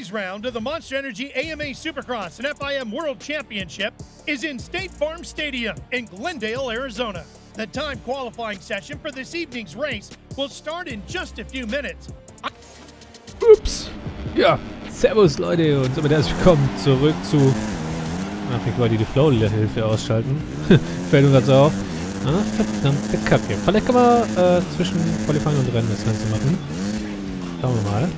today's round of the Monster Energy AMA Supercross and FIM World Championship is in State Farm Stadium in Glendale, Arizona. The time qualifying session for this evening's race will start in just a few minutes. Ups. Ja, servus Leute und somit herzlich willkommen zurück zu... Ach, ich wollte die Flow-Hilfe ausschalten. Fällt mir gerade so auf. Ah, verdammte Kacke. Vielleicht kann man zwischen Qualifying und Rennen das Ganze machen. Schauen wir mal.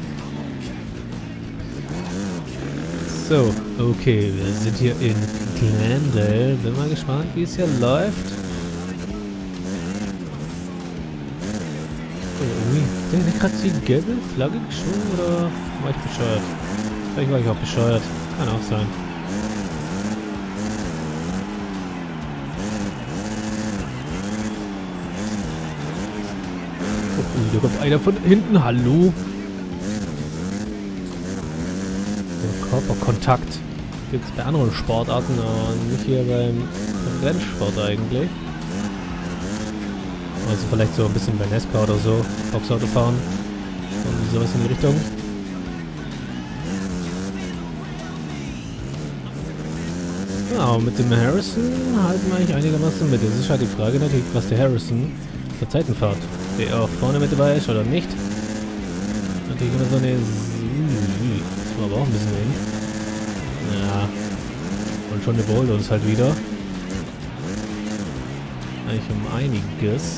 So, okay, wir sind hier in Glendale. Bin mal gespannt, wie es hier läuft. Oh, irgendwie gerade die gelbe Flagge geschwungen oder war ich bescheuert? Vielleicht war ich auch bescheuert. Kann auch sein. Oh, da kommt einer von hinten. Hallo. Körperkontakt gibt es bei anderen Sportarten, aber nicht hier beim Rennsport eigentlich. Also vielleicht so ein bisschen bei NASCAR oder so, Boxauto fahren und sowas in die Richtung. Ja, und mit dem Harrison halten wir eigentlich einigermaßen mit. Es ist halt die Frage natürlich, was der Harrison für Zeiten fährt. Der auch vorne mit dabei ist oder nicht. Natürlich immer so eine... Das war aber auch ein bisschen hin. Ja. Und schon überholt uns halt wieder. Eigentlich um einiges.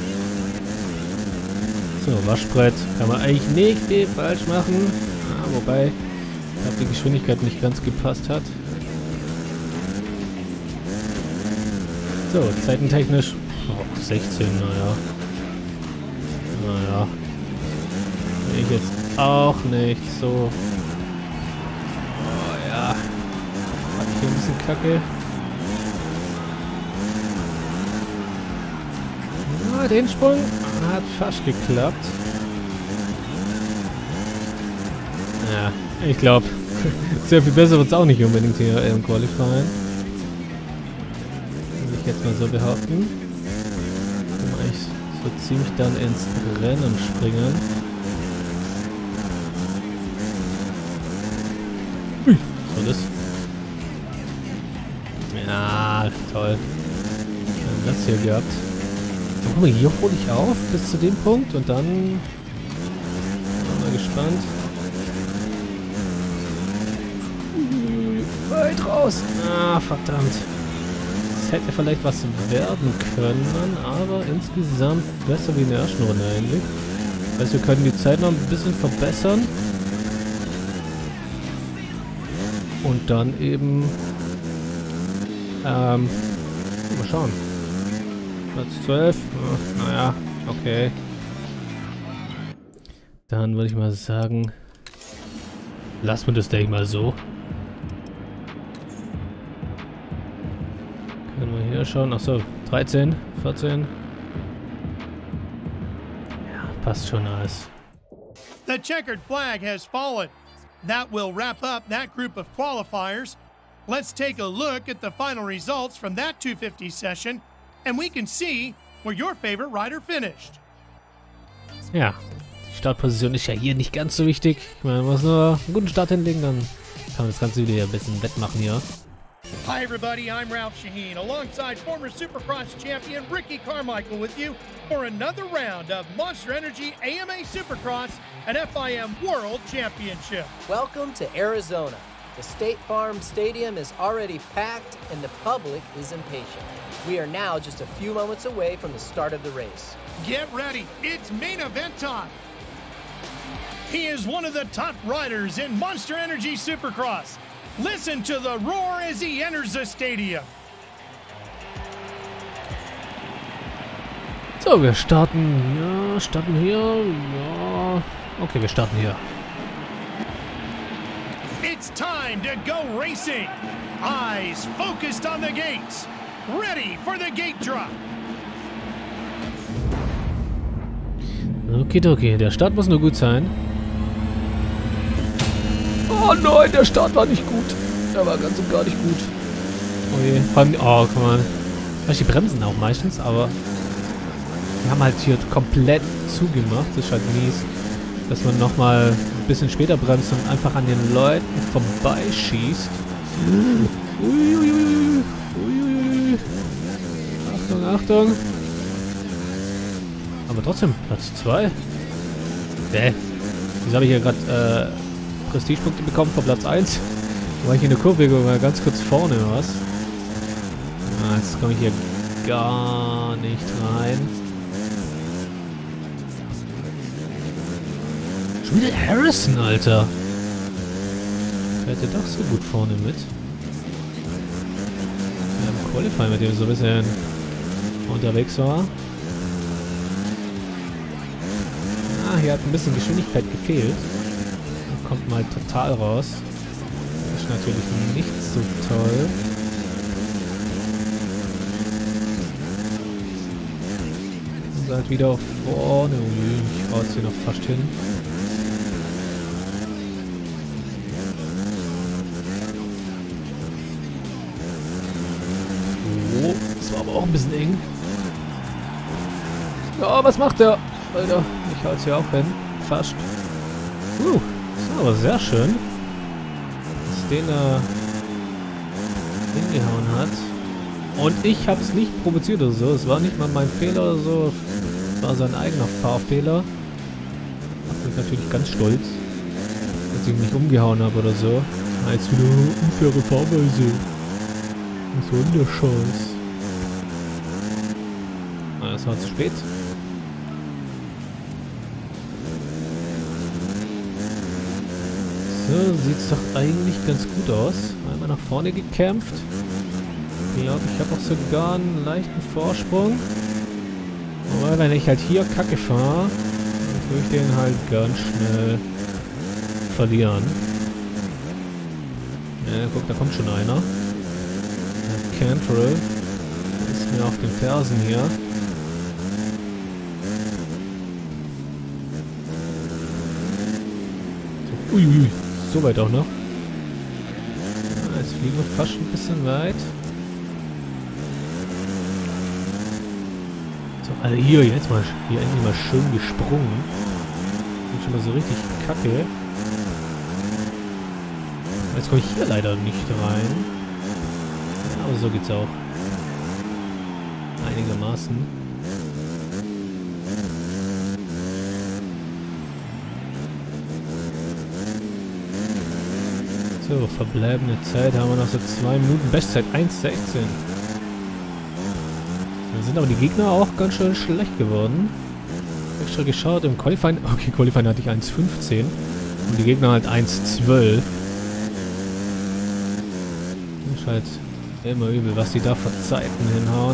So, Waschbrett kann man eigentlich nicht viel falsch machen. Ja, wobei, ich glaube, die Geschwindigkeit nicht ganz gepasst hat. So, zeitentechnisch. Oh, 16, naja. Naja. Ich jetzt auch nicht so. Oh ja. Hab ich hier ein bisschen Kacke. Ja, den Sprung hat fast geklappt. Ja, ich glaube, sehr viel besser wird es auch nicht unbedingt hier im Qualifying. Will ich jetzt mal so behaupten. Kann man eigentlich so ziemlich dann ins Rennen springen. So das. Ja, toll. Das hier gehabt. So, guck mal, hier hole ich auf bis zu dem Punkt und dann bin mal gespannt. Weit raus. Ah, verdammt. Das hätte vielleicht was werden können, aber insgesamt besser wie in der ersten Runde eigentlich. Das heißt, wir können die Zeit noch ein bisschen verbessern. Und dann eben mal schauen. Platz 12. Oh, naja, okay. Dann würde ich mal sagen, lassen wir das Ding mal so. Können wir hier schauen. Achso, 13, 14. Ja, passt schon alles. The checkered flag has fallen. That will wrap up that group of qualifiers. Let's take a look at the final results from that 250 session, and we can see where your favorite rider finished. Ja, die Startposition ist ja hier nicht ganz so wichtig. Ich meine, man muss nur einen guten Start hinlegen, dann kann man das Ganze wieder ein bisschen wettmachen hier. Hi everybody, I'm Ralph Shaheen, alongside former Supercross champion Ricky Carmichael with you for another round of Monster Energy AMA Supercross and FIM World Championship. Welcome to Arizona. The State Farm Stadium is already packed and the public is impatient. We are now just a few moments away from the start of the race. Get ready, it's main event time. He is one of the top riders in Monster Energy Supercross. Listen to the roar as he enters the stadium. So, wir starten. Ja, starten hier. Ja. Okay, wir starten hier. It's time to go racing. Eyes focused on the gates. Ready for the gate drop. Okay, der Start muss nur gut sein. Oh nein, der Start war nicht gut. Der war ganz und gar nicht gut. Oh je, oh, guck mal. Die bremsen auch meistens, aber wir haben halt hier komplett zugemacht. Das ist halt mies, dass man nochmal ein bisschen später bremst und einfach an den Leuten vorbeischießt. Uiuiui. Uiuiui. Achtung, Achtung. Aber trotzdem, Platz 2. Wieso habe ich hier gerade Prestigepunkte bekommen von Platz 1? War ich in der Kurve mal ganz kurz vorne, was? Ah, jetzt komme ich hier gar nicht rein. Schon wieder Harrison, Alter. Fährt er doch so gut vorne mit. Wir haben Qualify, mit dem so ein bisschen unterwegs war. Ah, hier hat ein bisschen Geschwindigkeit gefehlt. Da kommt mal total raus. Das ist natürlich nicht so toll. Seid wieder vorne. Ich hau jetzt hier noch fast hin. Oh, das war aber auch ein bisschen eng. Ja, was macht der? Alter, ich hau jetzt hier auch hin. Fast. Das war aber sehr schön. Dass den da hingehauen hat. Und ich habe es nicht provoziert oder so. Es war nicht mal mein Fehler oder so. Es war sein eigener Fahrfehler. Macht mich natürlich ganz stolz, dass ich nicht umgehauen habe oder so. Jetzt wieder unfaire Fahrweise. Was soll denn der Scheiß? Na, das war zu spät. So, sieht's doch eigentlich ganz gut aus. Einmal nach vorne gekämpft. Ich glaube, ich habe auch sogar einen leichten Vorsprung. Aber wenn ich halt hier Kacke fahre, dann tue ich den halt ganz schnell verlieren. Ja, guck, da kommt schon einer. Der Cantrell ist mir auf den Fersen hier. So, uiui, so weit auch noch. Ja, jetzt fliegen wir fast ein bisschen weit. Also hier, jetzt mal, hier endlich mal schön gesprungen. Bin schon mal so richtig kacke. Jetzt komme ich hier leider nicht rein. Ja, aber so geht's auch. Einigermaßen. So, verbleibende Zeit haben wir noch so 2 Minuten. Bestzeit 1,16. Dann sind aber die Gegner auch ganz schön schlecht geworden. Extra geschaut im Qualifying. Okay, Qualifying hatte ich 1,15. Und die Gegner halt 1,12. Das ist halt immer übel, was die da für Zeiten hinhauen.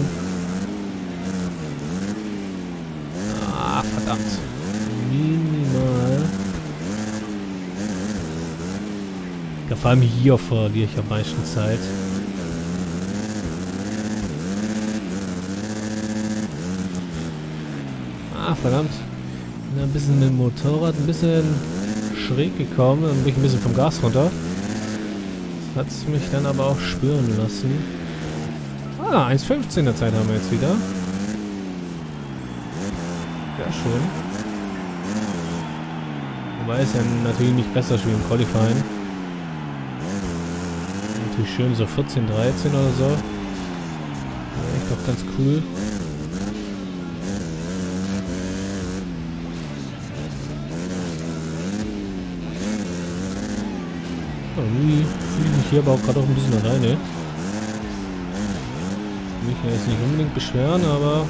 Ah, verdammt. Minimal. Ja, vor allem hier verliere ich am meisten Zeit. Ah, verdammt. Bin ein bisschen mit dem Motorrad ein bisschen schräg gekommen. Dann bin ich ein bisschen vom Gas runter. Das hat es mich dann aber auch spüren lassen. Ah, 1,15 der Zeit haben wir jetzt wieder. Ja, schön. Wobei es ja natürlich nicht besser spielt im Qualifying. Natürlich schön so 14, 13 oder so. Ja, echt doch ganz cool. Irgendwie fühle ich mich hier aber auch gerade auch ein bisschen alleine. Will mich ja jetzt nicht unbedingt beschweren, aber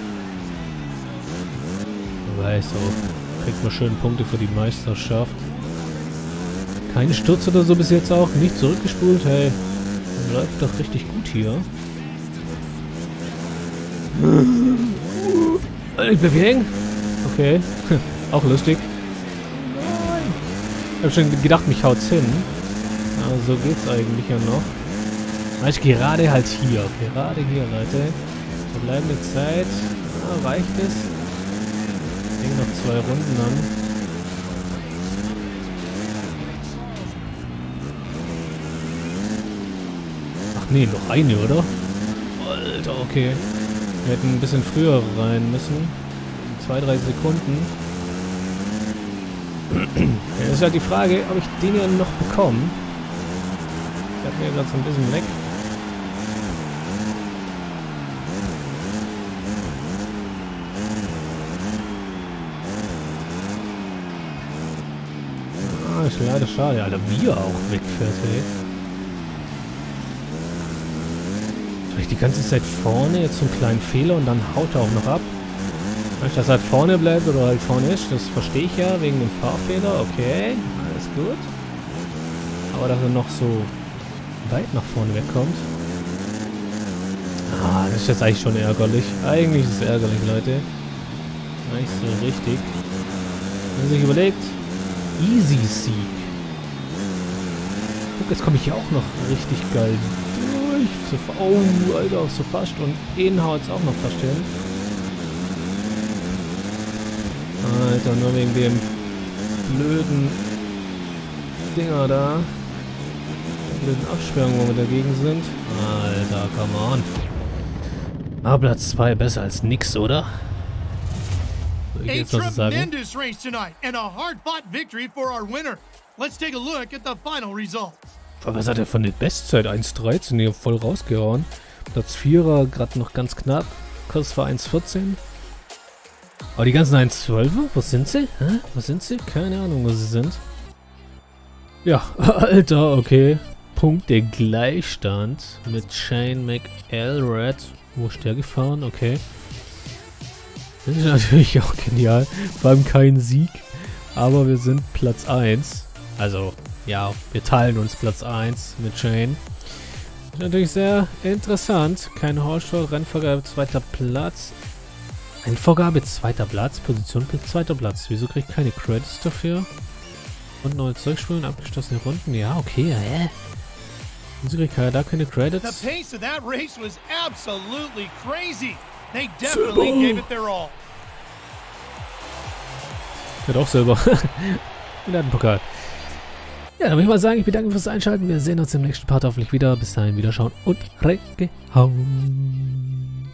wer weiß auch, kriegt man schön Punkte für die Meisterschaft. Kein Sturz oder so bis jetzt auch, nicht zurückgespult, hey, läuft doch richtig gut hier. Ich bleib hier hängen. Okay, auch lustig. Ich hab schon gedacht, mich haut's hin. Aber so geht's eigentlich ja noch. Weißt, gerade halt hier. Gerade hier, Leute. Verbleibende Zeit. Ja, reicht es? Ich denke noch 2 Runden an. Ach nee, noch eine, oder? Alter, okay. Wir hätten ein bisschen früher rein müssen. 2, 3 Sekunden. Ja, ist halt die Frage, ob ich den ja noch bekomme. Ich hab mir gerade so ein bisschen weg. Ah, ist leider schade, Alter, wie er auch wegfährt, ey. Soll ich die ganze Zeit vorne jetzt so einen kleinen Fehler und dann haut er auch noch ab? Dass er halt vorne bleibt oder halt vorne ist, das verstehe ich ja, wegen dem Fahrfehler, okay, alles gut. Aber dass er noch so weit nach vorne wegkommt. Ah, das ist jetzt eigentlich schon ärgerlich. Eigentlich ist es ärgerlich, Leute. Nicht so richtig. Wenn man sich überlegt, Easy Sieg. Guck, jetzt komme ich hier auch noch richtig geil durch. So, oh, Alter, so fast. Und ihn haut es auch noch fast hin. Alter, nur wegen dem blöden Dinger da. Der blöden Absperrung, wo wir dagegen sind. Alter, come on. Aber Platz 2 besser als nix, oder? Soll ich A jetzt was sagen? tremendous race tonight and a hard-fought victory for our winner. Let's take a look at the final results. Was hat er von der Bestzeit? 1,13 hier voll rausgehauen. Platz 4er, gerade noch ganz knapp. Kurs war 1,14. Aber die ganzen 1,12er, wo sind sie? Hä? Wo sind sie? Keine Ahnung, wo sie sind. Ja, Alter, okay. Punkte Gleichstand mit Shane McElrath. Wo ist der gefahren? Okay. Das ist natürlich auch genial. Vor allem kein Sieg. Aber wir sind Platz 1. Also, ja, wir teilen uns Platz 1 mit Shane. Ist natürlich sehr interessant. Kein Horschford, Rennvergabe, 2. Platz. Rennvergabe, 2. Platz, Position, 2. Platz. Wieso kriege ich keine Credits dafür? Und neue Zeugspulen, abgeschlossene Runden. Ja, okay, Wieso kriege ich da keine Credits? The pace of that race was absolutely crazy. They definitely gave it their all. Der hat auch selber. Der hat einen Pokal. Ja, dann würde ich mal sagen, ich bedanke mich fürs Einschalten. Wir sehen uns im nächsten Part hoffentlich wieder. Bis dahin, wiederschauen und reingehauen.